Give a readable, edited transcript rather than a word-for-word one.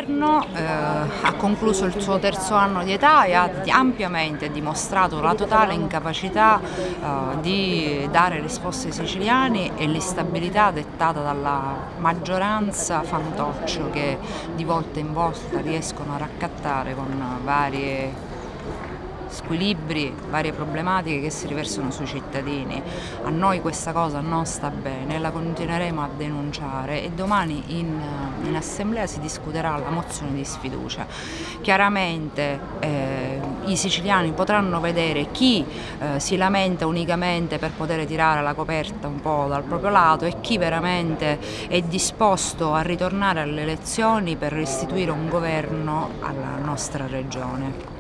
governo ha concluso il suo terzo anno di età e ha ampiamente dimostrato la totale incapacità di dare risposte ai siciliani e l'instabilità dettata dalla maggioranza fantoccio che di volta in volta riescono a raccattare con varie squilibri, varie problematiche che si riversano sui cittadini. A noi questa cosa non sta bene, la continueremo a denunciare e domani in assemblea si discuterà la mozione di sfiducia. Chiaramente i siciliani potranno vedere chi si lamenta unicamente per poter tirare la coperta un po' dal proprio lato e chi veramente è disposto a ritornare alle elezioni per restituire un governo alla nostra regione.